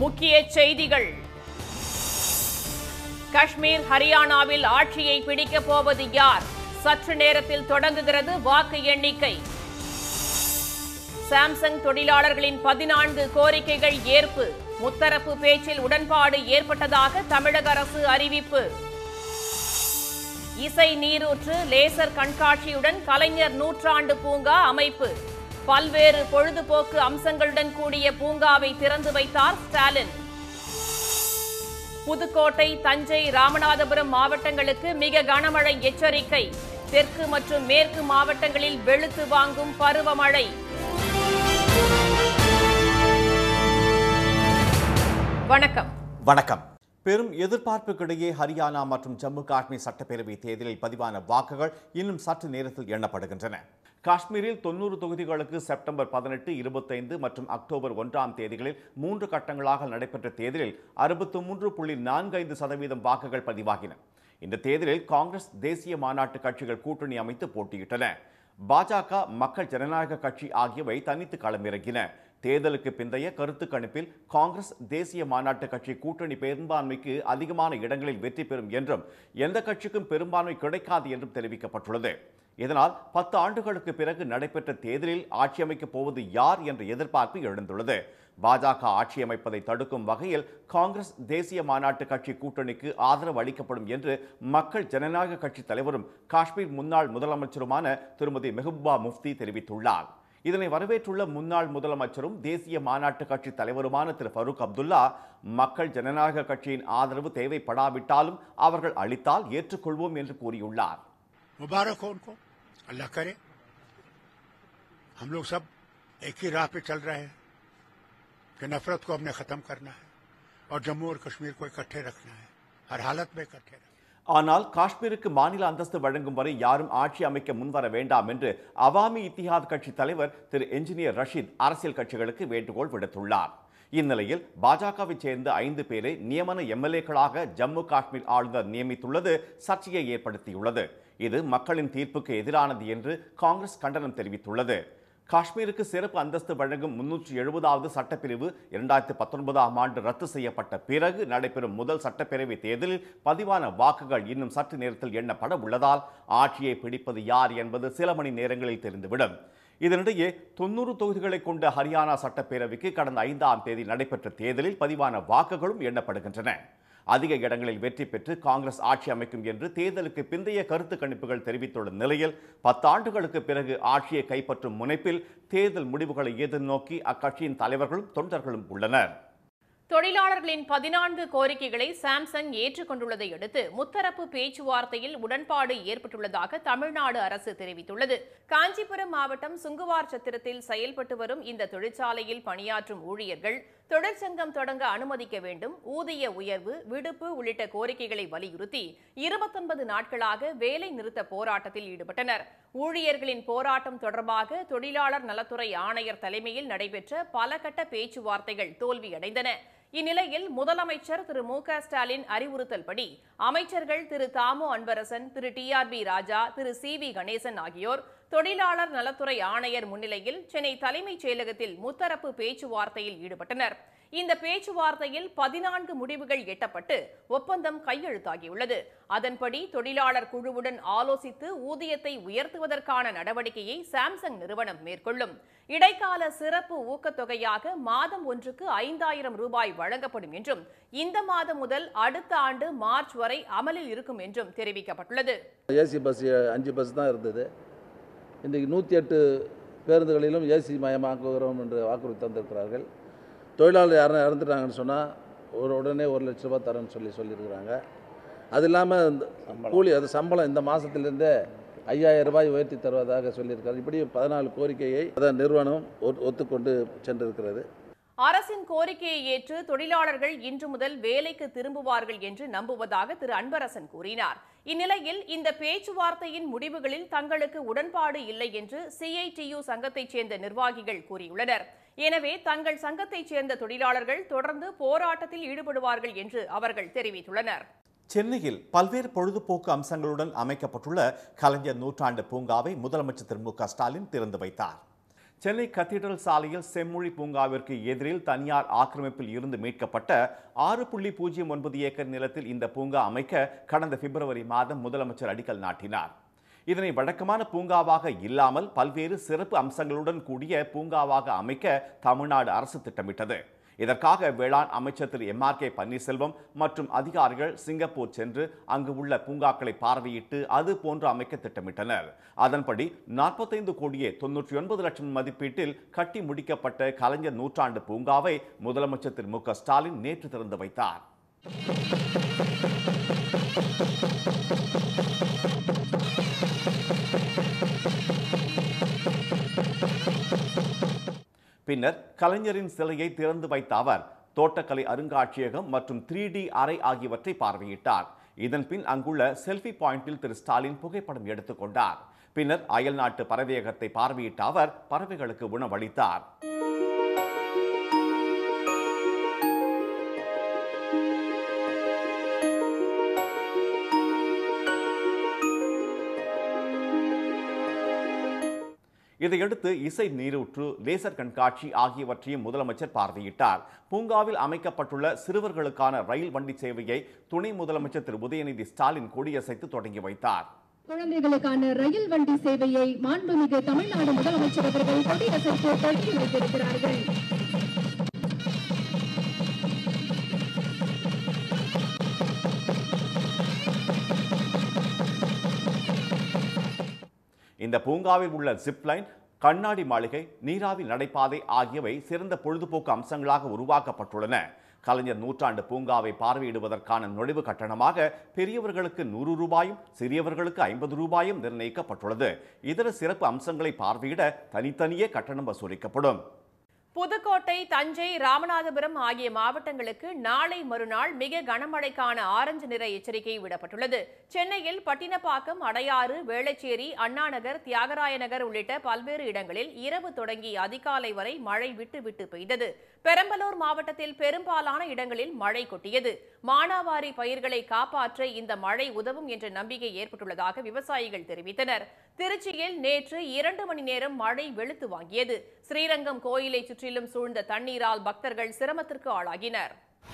முக்கிய செய்திகள். காஷ்மீர், ஹரியானாவில் ஆட்சியை பிடிக்கப் போவது யார்? சற்று நேரத்தில் தொடங்குகிறது வாக்கு எண்ணிக்கை. சாம்சங் தொழிலாளர்களின் 14 கோரிக்கைகள் ஏற்பு. முத்தரப்பு பேச்சில் உடன்பாடு ஏற்பட்டதாக தமிழக அரசு அறிவிப்பு. இசை நீரூற்று, லேசர் கண்காட்சியுடன் கலைஞர் நூற்றாண்டு பூங்கா அமைப்பு. பல்வேறு பொழுதுபோக்கு அம்சங்களுடன் கூடிய பூங்காவை திறந்து வைத்தார் ஸ்டாலின். புதுக்கோட்டை, தஞ்சை, ராமநாதபுரம் மாவட்டங்களுக்கு மிக கனமழை எச்சரிக்கை. தெற்கு மற்றும் மேற்கு மாவட்டங்களில் வெளுத்து வாங்கும் பருவமழை. வணக்கம். வணக்கம். பெரும் எதிர்பார்ப்புக்கிடையே ஹரியானா மற்றும் ஜம்மு காஷ்மீர் சட்டப்பேரவை தேர்தலில் பதிவான வாக்குகள் இன்னும் சற்று நேரத்தில் எண்ணப்படுகின்றன. காஷ்மீரில் 90 தொகுதிகளுக்கு செப்டம்பர் 18, 25 மற்றும் அக்டோபர் 1ஆம் தேதிகளில் 3 கட்டங்களாக நடைபெற்ற தேர்தலில் 63.45% வாக்குகள் பதிவாகின. இந்த தேர்தலில் காங்கிரஸ், தேசிய மாநாட்டு கட்சிகள் கூட்டணி அமைத்து போட்டியிட்டன. பாஜக, மக்கள் ஜனநாயக கட்சி ஆகியவை தனித்து களமிறங்கின. தேர்தலுக்கு பிந்தைய கருத்து கணிப்பில் காங்கிரஸ், தேசிய மாநாட்டு கட்சி கூட்டணி பெரும்பான்மைக்கு அதிகமான இடங்களில் வெற்றி பெறும் என்றும் எந்த கட்சிக்கும் பெரும்பான்மை கிடைக்காது என்றும் தெரிவிக்கப்பட்டுள்ளது. இதனால் 10 ஆண்டுகளுக்கு பிறகு நடைபெற்ற தேர்தலில் ஆட்சி அமைக்கப் போவது யார் என்ற எதிர்பார்ப்பு எழுந்துள்ளது. பாஜக ஆட்சி அமைப்பதை தடுக்கும் வகையில் காங்கிரஸ், தேசிய மாநாட்டு கட்சி கூட்டணிக்கு ஆதரவு அளிக்கப்படும் என்று மக்கள் ஜனநாயக கட்சி தலைவரும் காஷ்மீர் முன்னாள் முதலமைச்சருமான திருமதி மெஹபூபா முஃப்தி தெரிவித்துள்ளார். இதனை வரவேற்றுள்ள முன்னாள் முதலமைச்சரும் தேசிய மாநாட்டு கட்சி தலைவருமான திரு ஃபரூக் அப்துல்லா, மக்கள் ஜனநாயக கட்சியின் ஆதரவு தேவைப்படாவிட்டாலும் அவர்கள் அளித்தால் ஏற்றுக்கொள்வோம் என்று கூறியுள்ளார். मुबारक हो उनको, अल्लाह करे। हम लोग सब एक ही राह पे चल रहे हैं कि नफरत को हमने खत्म करना है और जम्मू और कश्मीर को इकट्ठे रखना है, हर हालत में इकट्ठे रखना है. ஆனால் காஷ்மீருக்கு மாநில அந்தஸ்து வழங்கும் வரை யாரும் ஆட்சி அமைக்க முன்வர வேண்டாம் என்று அவாமி இத்திஹாத் கட்சி தலைவர் திரு என்ஜினியர் ரஷீத் அரசியல் கட்சிகளுக்கு வேண்டுகோள் விடுத்துள்ளார். இந்நிலையில் பாஜகவை சேர்ந்த 5 பேரை நியமன எம்எல்ஏக்களாக ஜம்மு காஷ்மீர் ஆளுநர் நியமித்துள்ளது சர்ச்சையை ஏற்படுத்தியுள்ளது. இது மக்களின் தீர்ப்புக்கு எதிரானது என்று காங்கிரஸ் கண்டனம் தெரிவித்துள்ளது. காஷ்மீருக்கு சிறப்பு அந்தஸ்து வழங்கும் 370வது சட்டப்பிரிவு 2019ஆம் ஆண்டு ரத்து செய்யப்பட்ட பிறகு நடைபெறும் முதல் சட்டப்பேரவை தேர்தலில் பதிவான வாக்குகள் இன்னும் சற்று நேரத்தில் எண்ணப்பட உள்ளதால் ஆட்சியை பிடிப்பது யார் என்பது சில மணி நேரங்களில் தெரிந்துவிடும். இதனிடையே 90 தொகுதிகளை கொண்ட ஹரியானா சட்டப்பேரவைக்கு கடந்த 5ஆம் தேதி நடைபெற்ற தேர்தலில் பதிவான வாக்குகளும் எண்ணப்படுகின்றன. அதிக இடங்களில் வெற்றி பெற்று காங்கிரஸ் ஆட்சி அமைக்கும் என்று தேர்தலுக்கு பிந்தைய கருத்து கணிப்புகள் தெரிவித்துள்ள நிலையில் 10 ஆண்டுகளுக்கு பிறகு ஆட்சியை கைப்பற்றும் முனைப்பில் தேர்தல் முடிவுகளை எதிர்நோக்கி அக்கட்சியின் தலைவர்களும் தொண்டர்களும் உள்ளனர். தொழிலாளர்களின் 14 கோரிக்கைகளை சாம்சங் ஏற்றுக்கொண்டுள்ளதை அடுத்து முத்தரப்பு பேச்சுவார்த்தையில் உடன்பாடு ஏற்பட்டுள்ளதாக தமிழ்நாடு அரசு தெரிவித்துள்ளது. காஞ்சிபுரம் மாவட்டம் சுங்குவார் சத்திரத்தில் செயல்பட்டு வரும் இந்த தொழிற்சாலையில் பணியாற்றும் ஊழியர்கள் தொழிற்சங்கம் தொடங்க அனுமதிக்க வேண்டும், ஊதிய உயர்வு, விடுப்பு உள்ளிட்ட கோரிக்கைகளை வலியுறுத்தி 29 நாட்களாக வேலை நிறுத்த போராட்டத்தில் ஈடுபட்டனர். ஊழியர்களின் போராட்டம் தொடர்பாக தொழிலாளர் நலத்துறை ஆணையர் தலைமையில் நடைபெற்ற பல கட்ட பேச்சுவார்த்தைகள் தோல்வியடைந்தன. இந்நிலையில் முதலமைச்சர் திரு மு.க. ஸ்டாலின் அறிவுறுத்தல்படி அமைச்சர்கள் திரு தாமோ அன்பரசன், திரு டி.ஆர்.பி. ராஜா, திரு சி.வி. கணேசன் ஆகியோர் தொழிலாளர் நலத்துறை ஆணையர் முன்னிலையில் சென்னை தலைமைச் செயலகத்தில் முத்தரப்பு பேச்சுவார்த்தையில் ஈடுபட்டனர். இந்த பேச்சுவார்த்தையில் 14 முடிவுகள் எட்டப்பட்டு ஒப்பந்தம் கையெழுத்தாகியுள்ளது. அதன்படி தொழிலாளர் குழுவுடன் ஆலோசித்து ஊதியத்தை உயர்த்துவதற்கான நடவடிக்கையை சாம்சங் நிறுவனம் மேற்கொள்ளும். இடைக்கால சிறப்பு ஊக்கத்தொகையாக மாதம் ஒன்றுக்கு 5000 ரூபாய் வழங்கப்படும் என்றும் இந்த மாதம் முதல் அடுத்த ஆண்டு மார்ச் வரை அமலில் இருக்கும் என்றும் தெரிவிக்கப்பட்டுள்ளது. ஏசி பஸ் 5 பஸ் தான் இருந்தது. இன்றைக்கு 108 பேருந்துகளிலும் ஏசி மயமாக்குகிறோம் என்று வாக்குறுதி தந்திருக்கிறார்கள். தொழிலாளர் யாரும் இறந்துட்டாங்கன்னு சொன்னால் உடனே 1 லட்ச ரூபா தரேன்னு சொல்லியிருக்கிறாங்க. அது இல்லாமல் கூலி, அது சம்பளம் இந்த மாதத்திலிருந்தே 5000 ரூபாய் உயர்த்தி தருவதாக சொல்லியிருக்காரு. இப்படி 14 கோரிக்கையை அதன் நிறுவனம் ஒத்துக்கொண்டு சென்றிருக்கிறது. அரசின் கோரிக்கையை ஏற்று தொழிலாளர்கள் இன்று முதல் வேலைக்கு திரும்புவார்கள் என்று நம்புவதாக திரு அன்பரசன் கூறினார். இந்நிலையில் இந்த பேச்சுவார்த்தையின் முடிவுகளில் தங்களுக்கு உடன்பாடு இல்லை என்று சிஐடியு சங்கத்தைச் சேர்ந்த நிர்வாகிகள் கூறியுள்ளனர். எனவே தங்கள் சங்கத்தைச் சேர்ந்த தொழிலாளர்கள் தொடர்ந்து போராட்டத்தில் ஈடுபடுவார்கள் என்று அவர்கள் தெரிவித்துள்ளனர். சென்னையில் பல்வேறு பொழுதுபோக்கு அம்சங்களுடன் அமைக்கப்பட்டுள்ள கலைஞர் நூற்றாண்டு பூங்காவை முதலமைச்சர் திரு மு.க. ஸ்டாலின் திறந்து வைத்தார். சென்னை கத்தீட்ரல் சாலையில் செம்மொழி பூங்காவிற்கு எதிரில் தனியார் ஆக்கிரமிப்பில் இருந்து மீட்கப்பட்ட 6.09 ஏக்கர் நிலத்தில் இந்த பூங்கா அமைக்க கடந்த பிப்ரவரி மாதம் முதலமைச்சர் அடிக்கல் நாட்டினார். இதனை வழக்கமான பூங்காவாக இல்லாமல் பல்வேறு சிறப்பு அம்சங்களுடன் கூடிய பூங்காவாக அமைக்க தமிழ்நாடு அரசு திட்டமிட்டது. இதற்காக வேளாண் அமைச்சர் திரு MRK பன்னீர்செல்வம் மற்றும் அதிகாரிகள் சிங்கப்பூர் சென்று அங்கு உள்ள பூங்காக்களை பார்வையிட்டு அது போன்று அமைக்க திட்டமிட்டனர். அதன்படி 45,99,00,000 மதிப்பீட்டில் கட்டி முடிக்கப்பட்ட கலைஞர் நூற்றாண்டு பூங்காவை முதலமைச்சர் திரு மு க ஸ்டாலின் நேற்று திறந்து வைத்தார். பின்னர் கலைஞரின் சிலையை திறந்து வைத்த அவர் தோட்டக்கலை அருங்காட்சியகம் மற்றும் 3D அறை ஆகியவற்றை பார்வையிட்டார். இதன்பின் அங்குள்ள செல்ஃபி பாயிண்டில் திரு ஸ்டாலின் புகைப்படம் எடுத்துக் கொண்டார். பின்னர் அயல்நாட்டு பறவையகத்தை பார்வையிட்ட அவர் பறவைகளுக்கு உணவளித்தார். இதையடுத்து இசை நீரூற்று, லேசர் கண்காட்சி ஆகியவற்றையும் முதலமைச்சர் பார்வையிட்டார். பூங்காவில் அமைக்கப்பட்டுள்ள சிறுவர்களுக்கான ரயில் வண்டி சேவையை துணை முதலமைச்சர் திரு உதயநிதி ஸ்டாலின் கொடியசைத்து தொடங்கி வைத்தார். குழந்தைகளுக்கான ரயில் வண்டி சேவையை மாண்புமிகு தமிழ்நாடு முதலமைச்சர் அவர்கள் கொடியசைத்து தொடங்கி வைத்திருக்கிறார்கள். இந்த பூங்காவில் உள்ள ஜிப்லைன், கண்ணாடி மாளிகை, நீராவி நடைபாதை ஆகியவை சிறந்த பொழுதுபோக்கு அம்சங்களாக உருவாக்கப்பட்டுள்ளன. கலைஞர் நூற்றாண்டு பூங்காவை பார்வையிடுவதற்கான நுழைவு கட்டணமாக பெரியவர்களுக்கு 100 ரூபாயும் சிறியவர்களுக்கு 50 ரூபாயும் நிர்ணயிக்கப்பட்டுள்ளது. இதர சிறப்பு அம்சங்களை பார்வையிட தனித்தனியே கட்டணம் வசூலிக்கப்படும். புதுக்கோட்டை, தஞ்சை, ராமநாதபுரம் ஆகிய மாவட்டங்களுக்கு நாளை மறுநாள் மிக கனமழைக்கான ஆரஞ்சு நிற எச்சரிக்கை விடப்பட்டுள்ளது. சென்னையில் பட்டினப்பாக்கம், அடையாறு, வேளச்சேரி, அண்ணாநகர், தியாகராய நகர் உள்ளிட்ட பல்வேறு இடங்களில் இரவு தொடங்கி அதிகாலை வரை மழை விட்டு விட்டு பெய்தது. பெரம்பலூர் மாவட்டத்தில் பெரும்பாலான இடங்களில் மழை கொட்டியது. மானாவாரி பயிர்களை காப்பாற்ற இந்த மழை உதவும் என்ற நம்பிக்கை ஏற்பட்டுள்ளதாக விவசாயிகள் தெரிவித்தனர். திருச்சியில் நேற்று 2 மணி நேரம் மழை வெளுத்து வாங்கியது. ஸ்ரீரங்கம் கோயிலை சுற்றிலும் சூழ்ந்த தண்ணீரால் பக்தர்கள் சிரமத்திற்கு ஆளாகினர்.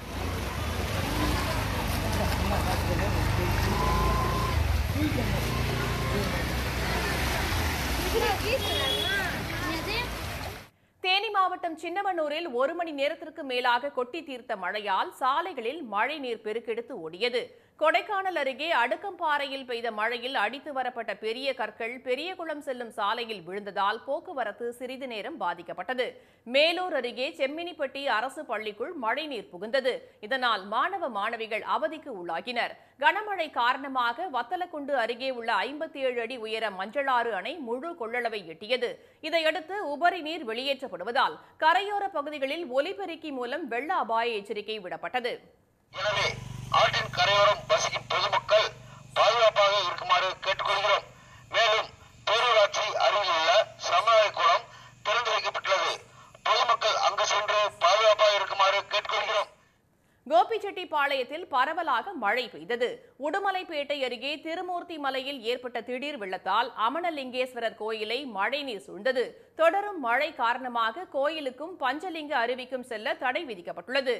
தேனி மாவட்டம் சின்னமனூரில் 1 மணி நேரத்திற்கு மேலாக கொட்டி தீர்த்த மழையால் சாலைகளில் மழை நீர் பெருக்கெடுத்து ஓடியது. கொடைக்கானல் அருகே அடுக்கம்பாறையில் பெய்த மழையில் அடித்து வரப்பட்ட பெரிய கற்கள் பெரியகுளம் செல்லும் சாலையில் விழுந்ததால் போக்குவரத்து சிறிது நேரம் பாதிக்கப்பட்டது. மேலூர் அருகே செம்மினிப்பட்டி அரசு பள்ளிக்குள் மழைநீர் புகுந்தது. இதனால் மாணவ மாணவிகள் அவதிக்கு உள்ளாகினர். கனமழை காரணமாக வத்தலக்குண்டு அருகே உள்ள 57 அடி உயர மஞ்சளாறு அணை முழு கொள்ளளவை எட்டியது. இதையடுத்து உபரி நீர் வெளியேற்றப்படுவதால் கரையோர பகுதிகளில் ஒலிபெருக்கி மூலம் வெள்ள அபாய எச்சரிக்கை விடப்பட்டது. ஆற்றின் கரையோரம் வசிக்கும் பொதுமக்கள் பாதுகாப்பாக இருக்குமாறு கேட்டுக்கொள்கிறோம். மேலும் பேரூராட்சி அருகில் உள்ள சமநல குளம் திறந்து வைக்கப்பட்டுள்ளது. பொதுமக்கள் அங்கு சென்று பாதுகாப்பாக இருக்குமாறு கேட்டுக்கொள்கிறோம். கோபிச்செட்டிப்பாளையத்தில் பரவலாக மழை பெய்தது. உடுமலைப்பேட்டை அருகே திருமூர்த்தி மலையில் ஏற்பட்ட திடீர் வெள்ளத்தால் அமனலிங்கேஸ்வரர் கோயிலை மழைநீர் சூழ்ந்தது. தொடரும் மழை காரணமாக கோயிலுக்கும் பஞ்சலிங்க அருவிக்கும் செல்ல தடை விதிக்கப்பட்டுள்ளது.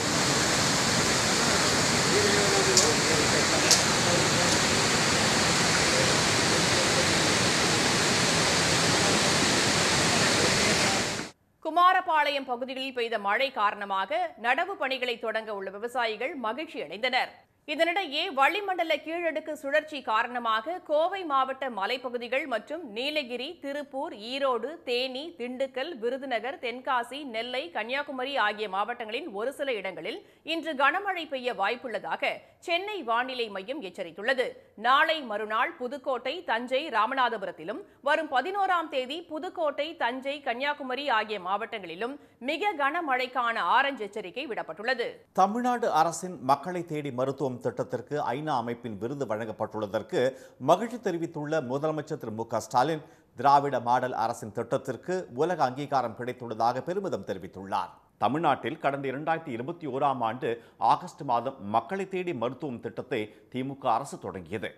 குமாரபாளையம் பகுதிகளில் பெய்த மழை காரணமாக நடவு பணிகளை தொடங்க உள்ள விவசாயிகள் மகிழ்ச்சி அடைந்தனர். இதனிடையே வளிமண்டல கீழடுக்கு சுழற்சி காரணமாக கோவை மாவட்ட மலைப்பகுதிகள் மற்றும் நீலகிரி, திருப்பூர், ஈரோடு, தேனி, திண்டுக்கல், விருதுநகர், தென்காசி, நெல்லை, கன்னியாகுமரி ஆகிய மாவட்டங்களின் ஒரு சில இடங்களில் இன்று கனமழை பெய்ய வாய்ப்புள்ளதாக சென்னை வானிலை மையம் எச்சரித்துள்ளது. நாளை மறுநாள் புதுக்கோட்டை, தஞ்சை, ராமநாதபுரத்திலும் வரும் 11ஆம் தேதி புதுக்கோட்டை, தஞ்சை, கன்னியாகுமரி ஆகிய மாவட்டங்களிலும் மிக கனமழைக்கான ஆரஞ்சு எச்சரிக்கை விடப்பட்டுள்ளது. தமிழ்நாடு அரசின் மக்களை தேடி மருத்துவம் திட்டத்திற்கு ஐநா அமைப்பின் விருது வழங்கப்பட்டுள்ளதற்கு மகிழ்ச்சி தெரிவித்துள்ள முதலமைச்சர் திரு மு க ஸ்டாலின் திராவிட மாடல் அரசின் திட்டத்திற்கு உலக அங்கீகாரம் கிடைத்துள்ளதாக பெருமிதம் தெரிவித்துள்ளார். தமிழ்நாட்டில் கடந்த 2021ஆம் ஆண்டு ஆகஸ்ட் மாதம் மக்களை தேடி மருத்துவம் திட்டத்தை திமுக அரசு தொடங்கியது.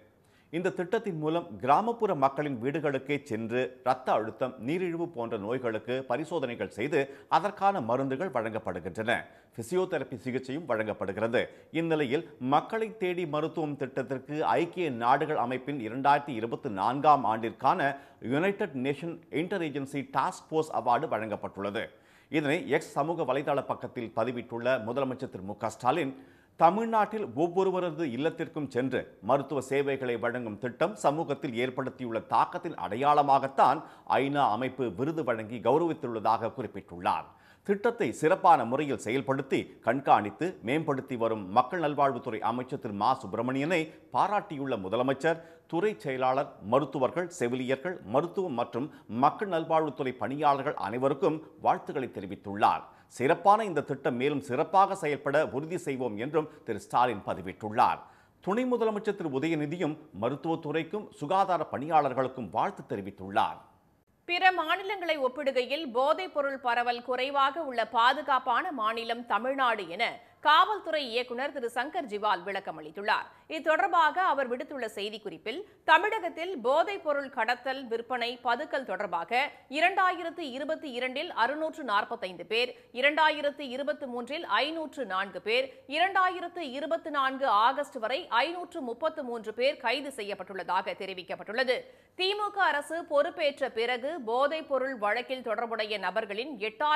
இந்த திட்டத்தின் மூலம் கிராமப்புற மக்களின் வீடுகளுக்கே சென்று இரத்த அழுத்தம், நீரிழிவு போன்ற நோய்களுக்கு பரிசோதனைகள் செய்து அதற்கான மருந்துகள் வழங்கப்படுகின்றன. பிசியோதெரபி சிகிச்சையும் வழங்கப்படுகிறது. இந்நிலையில் மக்களை தேடி மருத்துவம் திட்டத்திற்கு ஐக்கிய நாடுகள் அமைப்பின் 2024ஆம் ஆண்டிற்கான united nation inter agency task force award வழங்கப்பட்டுள்ளது. இதனை எக்ஸ் சமூக வலைதள பக்கத்தில் பதிவிட்டுள்ள முதலமைச்சர் திரு மு.க. ஸ்டாலின், தமிழ்நாட்டில் ஒவ்வொருவரது இல்லத்திற்கும் சென்று மருத்துவ சேவைகளை வழங்கும் திட்டம் சமூகத்தில் ஏற்படுத்தியுள்ள தாக்கத்தின் அடையாளமாகத்தான் ஐநா அமைப்பு விருது வழங்கி கௌரவித்துள்ளதாக குறிப்பிட்டுள்ளார். திட்டத்தை சிறப்பான முறையில் செயல்படுத்தி கண்காணித்து மேம்படுத்தி வரும் மக்கள் நல்வாழ்வுத்துறை அமைச்சர் திரு மா சுப்பிரமணியனை பாராட்டியுள்ள முதலமைச்சர், துறை செயலாளர், மருத்துவர்கள், செவிலியர்கள், மருத்துவம் மற்றும் மக்கள் நல்வாழ்வுத்துறை பணியாளர்கள் அனைவருக்கும் வாழ்த்துக்களை தெரிவித்துள்ளார். சிறப்பான இந்த திட்டம் மேலும் சிறப்பாக செயல்பட உறுதி செய்வோம் என்றும் திரு ஸ்டாலின் பதிவிட்டுள்ளார். துணை முதலமைச்சர் திரு உதயநிதியும் மருத்துவத்துறைக்கும் சுகாதார பணியாளர்களுக்கும் வாழ்த்து தெரிவித்துள்ளார். பிற மாநிலங்களை ஒப்பிடுகையில் போதைப் பொருள் பரவல் குறைவாக உள்ள பாதுகாப்பான மாநிலம் தமிழ்நாடு என காவல்துறை இயக்குநர் திரு சங்கர் ஜிவால் விளக்கம் அளித்துள்ளார். இது தொடர்பாக அவர் விடுத்துள்ள செய்திக்குறிப்பில், தமிழகத்தில் போதைப் பொருள் கடத்தல், விற்பனை, பதுக்கல் தொடர்பாக 2022இல் 645 பேர், 2023இல் 504 பேர், 2024 ஆகஸ்ட் வரை 533 பேர் கைது செய்யப்பட்டுள்ளதாக தெரிவிக்கப்பட்டுள்ளது. திமுக அரசு பொறுப்பேற்ற பிறகு போதைப் பொருள் வழக்கில் தொடர்புடைய நபர்களின்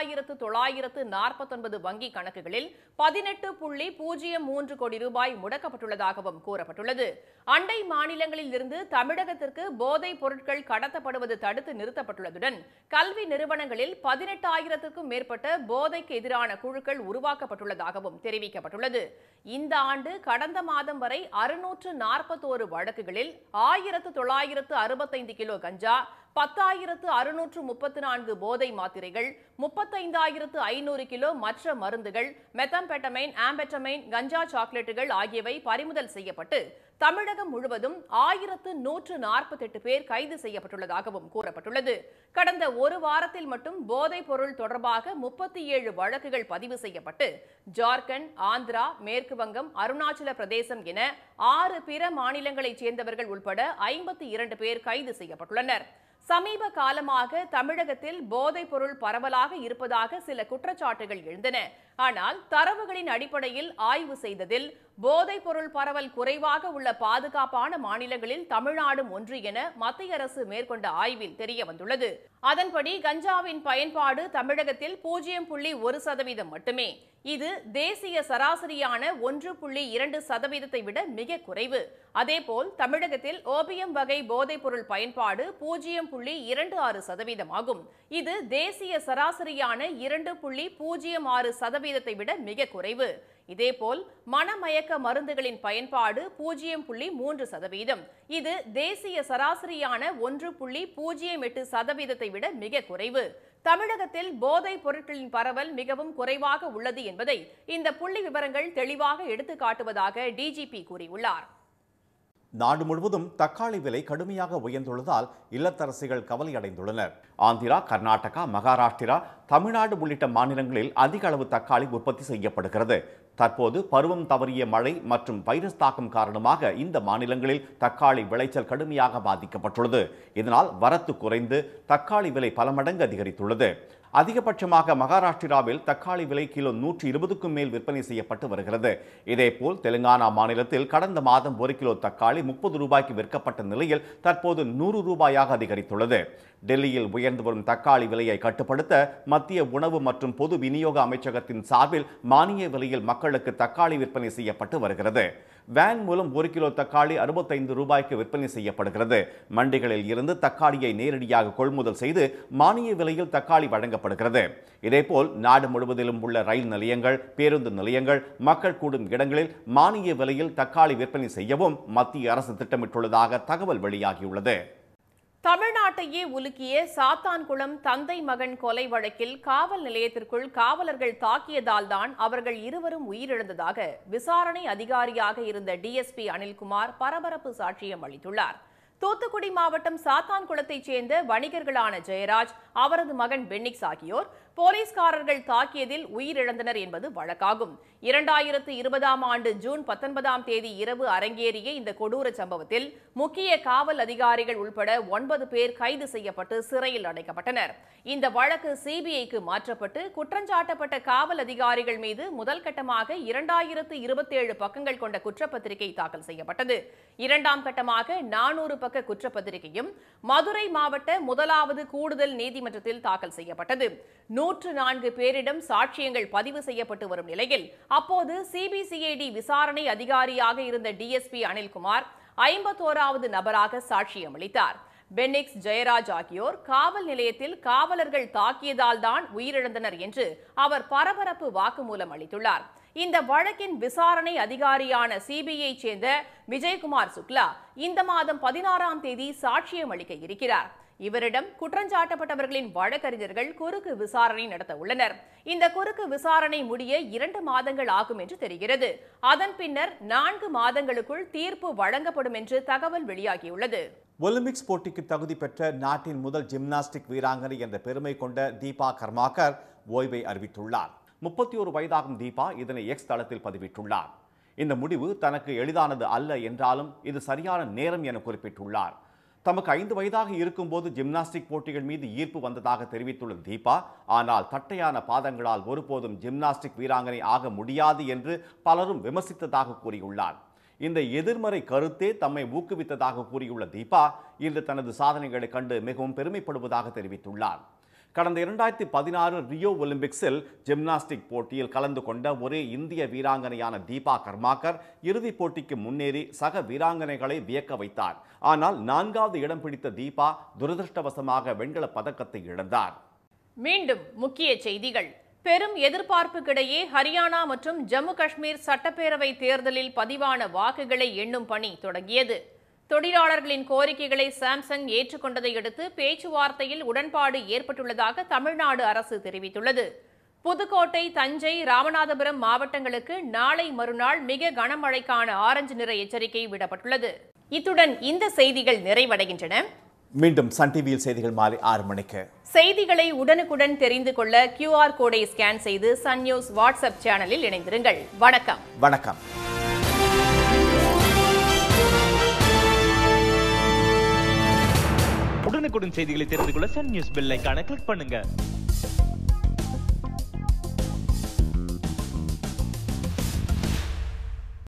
8949 வங்கி கணக்குகளில் 18.03 கோடி ரூபாய் முடக்கப்பட்டுள்ளதாகவும் கூறப்பட்டுள்ளது. அண்டை மாநிலங்களில் இருந்து தமிழகத்திற்கு போதைப் பொருட்கள் கடத்தப்படுவது தடுத்து நிறுத்தப்பட்டுள்ளதுடன் கல்வி நிறுவனங்களில் 18,000க்கும் மேற்பட்ட போதைக்கு எதிரான குழுக்கள் உருவாக்கப்பட்டுள்ளதாகவும் தெரிவிக்கப்பட்டுள்ளது. இந்த ஆண்டு கடந்த மாதம் வரை 641 வழக்குகளில் 1965 கிலோ கஞ்சா, 10,634 போதை மாத்திரைகள், 35,500 கிலோ மற்ற மருந்துகள், மெத்தம்பெட்டமைன், ஆம்பெட்டமைன், கஞ்சா சாக்லேட்டுகள் ஆகியவை பறிமுதல் செய்யப்பட்டு தமிழகம் முழுவதும் 1,148 பேர் கைது செய்யப்பட்டுள்ளதாகவும் கூறப்பட்டுள்ளது. கடந்த ஒரு வாரத்தில் மட்டும் போதைப் பொருள் தொடர்பாக 37 வழக்குகள் பதிவு செய்யப்பட்டு ஜார்க்கண்ட், ஆந்திரா, மேற்கு வங்கம், அருணாச்சல பிரதேசம் என 6 பிற மாநிலங்களைச் சேர்ந்தவர்கள் உட்பட 52 பேர் கைது செய்யப்பட்டுள்ளனர். சமீப காலமாக தமிழகத்தில் போதைப் பொருள் பரவலாக இருப்பதாக சில குற்றச்சாட்டுகள் எழுந்தன. ஆனால் தரவுகளின் அடிப்படையில் ஆய்வு செய்ததில் போதைப் பொருள் பரவல் குறைவாக உள்ள பாதுகாப்பான மாநிலங்களில் தமிழ்நாடும் ஒன்று என மத்திய அரசு மேற்கொண்ட ஆய்வில் தெரிய வந்துள்ளது. அதன்படி கஞ்சாவின் பயன்பாடு தமிழகத்தில் 0.1% மட்டுமே. இது தேசிய சராசரியான 1.2% விட மிக குறைவு. அதேபோல் தமிழகத்தில் ஓபியம் வகை போதைப் பொருள் பயன்பாடு 0.26% ஆகும். இது தேசிய சராசரியான 2.06% விட மிக குறைவு. இதேபோல் மனமயக்க மருந்துகளின் பயன்பாடு 0.3%. இது தேசிய சராசரியான 1.08% விட மிக குறைவு. தமிழகத்தில் போதைப் பொருட்களின் பரவல் மிகவும் குறைவாக உள்ளது என்பதை இந்த புள்ளி விவரங்கள் தெளிவாக எடுத்துக்காட்டுவதாக டிஜிபி கூறியுள்ளார். நாடு முழுவதும் தக்காளி விலை கடுமையாக உயர்ந்துள்ளதால் இல்லத்தரசிகள் கவலையடைந்துள்ளனர். ஆந்திரா, கர்நாடகா, மகாராஷ்டிரா, தமிழ்நாடு உள்ளிட்ட மாநிலங்களில் அதிக அளவு தக்காளி உற்பத்தி செய்யப்படுகிறது. தற்போது பருவம் தவறிய மழை மற்றும் வைரஸ் தாக்கம் காரணமாக இந்த மாநிலங்களில் தக்காளி விளைச்சல் கடுமையாக பாதிக்கப்பட்டுள்ளது. இதனால் வரத்து குறைந்து தக்காளி விலை பல மடங்கு அதிகரித்துள்ளது. அதிகபட்சமாக மகாராஷ்டிராவில் தக்காளி விலை கிலோ 120க்கும் மேல் விற்பனை செய்யப்பட்டு வருகிறது. இதேபோல் தெலுங்கானா மாநிலத்தில் கடந்த மாதம் 1 கிலோ தக்காளி 30 ரூபாய்க்கு விற்கப்பட்ட நிலையில் தற்போது 100 ரூபாயாக அதிகரித்துள்ளது. டெல்லியில் உயர்ந்து வரும் தக்காளி விலையை கட்டுப்படுத்த மத்திய உணவு மற்றும் பொது விநியோக அமைச்சகத்தின் சார்பில் மானிய விலையில் மக்களுக்கு தக்காளி விற்பனை செய்யப்பட்டு வருகிறது. வேன் மூலம் 1 கிலோ தக்காளி 65 ரூபாய்க்கு விற்பனை செய்யப்படுகிறது. மண்டிகளில் இருந்து தக்காளியை நேரடியாக கொள்முதல் செய்து மானிய விலையில் தக்காளி வழங்கப்படுகிறது. இதேபோல் நாடு முழுவதிலும் உள்ள ரயில் நிலையங்கள், பேருந்து நிலையங்கள், மக்கள் கூடும் இடங்களில் மானிய விலையில் தக்காளி விற்பனை செய்யவும் மத்திய அரசு திட்டமிட்டுள்ளதாக தகவல் வெளியாகியுள்ளது. தமிழ்நாட்டையே உலுக்கிய சாத்தான்குளம் தந்தை மகன் கொலை வழக்கில் காவல் நிலையத்திற்குள் காவலர்கள் தாக்கியதால் தான் அவர்கள் இருவரும் உயிரிழந்ததாக விசாரணை அதிகாரியாக இருந்த டிஎஸ்பி அனில்குமார் பரபரப்பு சாட்சியம் அளித்துள்ளார். தூத்துக்குடி மாவட்டம் சாத்தான்குளத்தைச் சேர்ந்த வணிகர்களான ஜெயராஜ், அவரது மகன் பென்னிக்ஸ் ஆகியோர் போலீஸ்காரர்கள் தாக்கியதில் உயிரிழந்தனர் என்பது வழக்காகும். 2020 ஆண்டு ஜூன் 19 தேதி இரவு அரங்கேறிய இந்த கொடூர சம்பவத்தில் முக்கிய காவல் அதிகாரிகள் உட்பட 9 பேர் கைது செய்யப்பட்டு சிறையில் அடைக்கப்பட்டனர். இந்த வழக்கு சிபிஐக்கு மாற்றப்பட்டு குற்றஞ்சாட்டப்பட்ட காவல் அதிகாரிகள் மீது முதல் கட்டமாக 2027 பக்கங்கள் கொண்ட குற்றப்பத்திரிகை தாக்கல் செய்யப்பட்டது. இரண்டாம் கட்டமாக 400 பக்க குற்றப்பத்திரிகையும் மதுரை மாவட்ட முதலாவது கூடுதல் நீதிமன்றத்தில் தாக்கல் செய்யப்பட்டது. 104 பேரிடம் சாட்சியங்கள் பதிவு செய்யப்பட்டு வரும் நிலையில் அப்போது சிபிசிஐடி விசாரணை அதிகாரியாக இருந்த டிஎஸ்பி அனில்குமார் 51வது நபராக சாட்சியம் அளித்தார். பென்னிக்ஸ், ஜெயராஜ் ஆகியோர் காவல் நிலையத்தில் காவலர்கள் தாக்கியதால் தான் உயிரிழந்தனர் என்று அவர் பரபரப்பு வாக்குமூலம் அளித்துள்ளார். இந்த வழக்கின் விசாரணை அதிகாரியான சிபிஐ சேர்ந்த விஜயகுமார் சுக்லா இந்த மாதம் 16 தேதி சாட்சியம் அளிக்க இருக்கிறார். இவரிடம் குற்றஞ்சாட்டப்பட்டவர்களின் வழக்கறிஞர்கள் குறுக்கு விசாரணை நடத்த உள்ளனர். இந்த குறுக்கு விசாரணை முடிய 2 மாதங்கள் ஆகும் என்று தெரிகிறது. அதன் பின்னர் 4 மாதங்களுக்குள் தீர்ப்பு வழங்கப்படும் என்று தகவல் வெளியாகியுள்ளது. ஒலிம்பிக்ஸ் போட்டிக்கு தகுதி பெற்ற நாட்டின் முதல் ஜிம்னாஸ்டிக் வீராங்கனை என்ற பெருமை கொண்ட தீபா கர்மாக்கர் ஓய்வை அறிவித்துள்ளார். 31 வயதாகும் தீபா இதனை எக்ஸ் தளத்தில் பதிவிட்டுள்ளார். இந்த முடிவு தனக்கு எளிதானது அல்ல என்றாலும் இது சரியான நேரம் என குறிப்பிட்டுள்ளார். தமக்கு 5 வயதாக இருக்கும்போது ஜிம்னாஸ்டிக் போட்டிகள் மீது ஈர்ப்பு வந்ததாக தெரிவித்துள்ள தீபா, ஆனால் தட்டையான பாதங்களால் ஒருபோதும் ஜிம்னாஸ்டிக் வீராங்கனை ஆக முடியாது என்று பலரும் விமர்சித்ததாக கூறியுள்ளார். இந்த எதிர்மறை கருத்தே தம்மை ஊக்குவித்ததாக கூறியுள்ள தீபா இன்று தனது சாதனைகளை கண்டு மிகவும் பெருமைப்படுவதாக தெரிவித்துள்ளார். கடந்த 2016 ரியோ ஒலிம்பிக்ஸில் ஜிம்னாஸ்டிக் போட்டியில் கலந்து கொண்ட ஒரே இந்திய வீராங்கனையான தீபா கர்மாக்கர் இறுதிப் போட்டிக்கு முன்னேறி சக வீராங்கனைகளை வியக்க வைத்தார். ஆனால் 4வது இடம் பிடித்த தீபா துரதிருஷ்டவசமாக வெண்கலப் பதக்கத்தை இழந்தார். மீண்டும் முக்கிய செய்திகள். பெரும் எதிர்பார்ப்புக்கிடையே ஹரியானா மற்றும் ஜம்மு காஷ்மீர் சட்டப்பேரவை தேர்தலில் பதிவான வாக்குகளை எண்ணும் பணி தொடங்கியது. தொழிலாளர்களின் கோரிக்கைகளை சாம்சங் ஏற்றுக்கொண்டதை அடுத்து பேச்சுவார்த்தையில் உடன்பாடு ஏற்பட்டுள்ளதாக தமிழ்நாடு அரசு தெரிவித்துள்ளது. புதுக்கோட்டை, தஞ்சை, ராமநாதபுரம் மாவட்டங்களுக்கு நாளை மறுநாள் மிக கனமழைக்கான ஆரஞ்சு நிற எச்சரிக்கை விடப்பட்டுள்ளது. இத்துடன் இந்த செய்திகள் நிறைவடைகின்றன. மீண்டும் சன் டிவியில் செய்திகள் மாலை 6 மணிக்கு. செய்திகளை உடனுக்குடன் தெரிந்து கொள்ள QR கோடை ஸ்கேன் செய்து சன் நியூஸ் வாட்ஸ்அப் சேனலில் இணைந்திருங்கள். வணக்கம். வணக்கம். உடனுக்குடன் செய்திகளை தெரிந்து கொள்ள சன் நியூஸ் பெல் ஐகானை கிளிக் பண்ணுங்க.